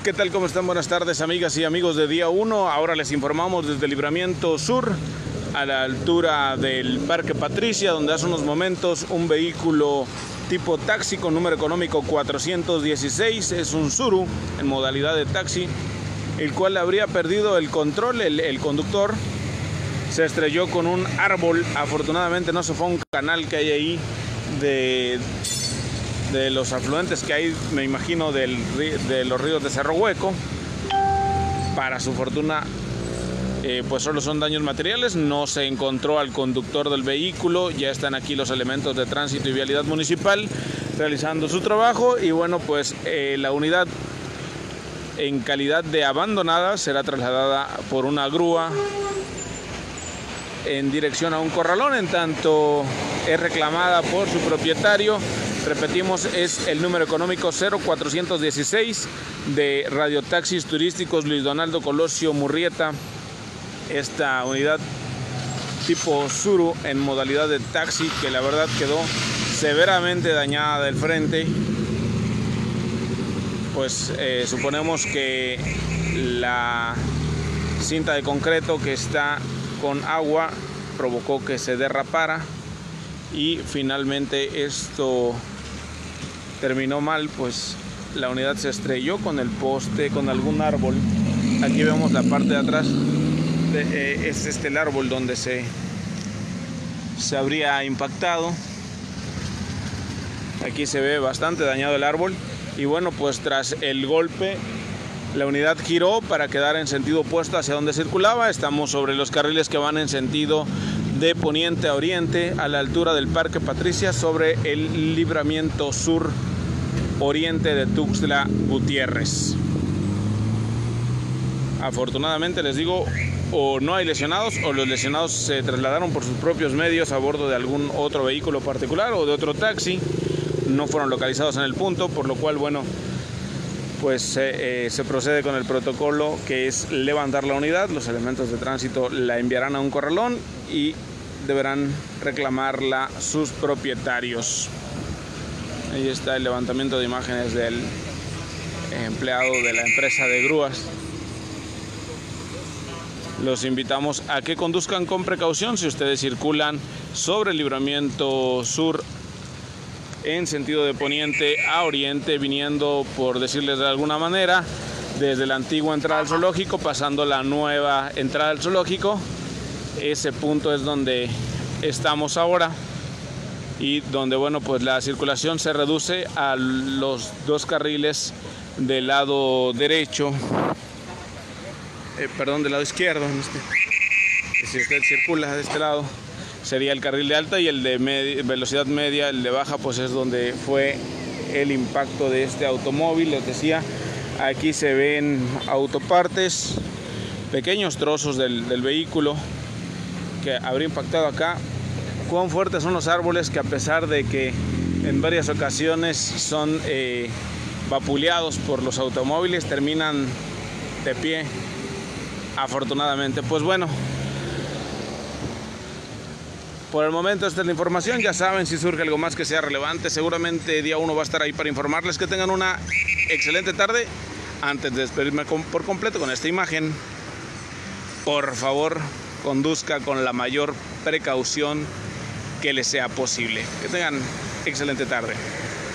¿Qué tal? ¿Cómo están? Buenas tardes, amigas y amigos de Día 1. Ahora les informamos desde Libramiento Sur, a la altura del Parque Patricia, donde hace unos momentos un vehículo tipo taxi con número económico 416, es un Tsuru en modalidad de taxi, el cual habría perdido el control. El conductor se estrelló con un árbol. Afortunadamente no se fue a un canal que hay ahí de los afluentes que hay, me imagino, de los ríos de Cerro Hueco. Para su fortuna, pues solo son daños materiales. No se encontró al conductor del vehículo. Ya están aquí los elementos de tránsito y vialidad municipal realizando su trabajo. Y bueno, pues la unidad, en calidad de abandonada, será trasladada por una grúa en dirección a un corralón, en tanto es reclamada por su propietario. Repetimos, es el número económico 0416 de Radiotaxis Turísticos Luis Donaldo Colosio Murrieta. Esta unidad tipo Tsuru en modalidad de taxi, que la verdad quedó severamente dañada del frente. Pues suponemos que la cinta de concreto que está con agua provocó que se derrapara y finalmente esto terminó mal, pues la unidad se estrelló con el poste, con algún árbol. Aquí vemos la parte de atrás, es el árbol donde se habría impactado. Aquí se ve bastante dañado el árbol y bueno, pues tras el golpe la unidad giró para quedar en sentido opuesto hacia donde circulaba. Estamos sobre los carriles que van en sentido de poniente a oriente, a la altura del Parque Patricia, sobre el libramiento sur oriente de Tuxtla Gutiérrez. Afortunadamente, les digo, o no hay lesionados, o los lesionados se trasladaron por sus propios medios a bordo de algún otro vehículo particular o de otro taxi. No fueron localizados en el punto, por lo cual, bueno, pues se procede con el protocolo, que es levantar la unidad. Los elementos de tránsito la enviarán a un corralón y deberán reclamarla sus propietarios. Ahí está el levantamiento de imágenes del empleado de la empresa de grúas. Los invitamos a que conduzcan con precaución si ustedes circulan sobre el Libramiento Sur en sentido de poniente a oriente, viniendo, por decirles de alguna manera, desde la antigua entrada al zoológico, pasando la nueva entrada al zoológico. Ese punto es donde estamos ahora y donde, bueno, pues la circulación se reduce a los dos carriles del lado derecho, del lado izquierdo. Si usted circula de este lado, sería el carril de alta, y el de velocidad media, el de baja, pues es donde fue el impacto de este automóvil. Les decía, aquí se ven autopartes, pequeños trozos del vehículo que habría impactado acá. Cuán fuertes son los árboles, que a pesar de que en varias ocasiones son vapuleados por los automóviles, terminan de pie, afortunadamente. Pues bueno, por el momento esta es la información. Ya saben, si surge algo más que sea relevante, seguramente Día 1 va a estar ahí para informarles. Que tengan una excelente tarde. Antes de despedirme por completo con esta imagen, por favor, conduzca con la mayor precaución que les sea posible. Que tengan excelente tarde.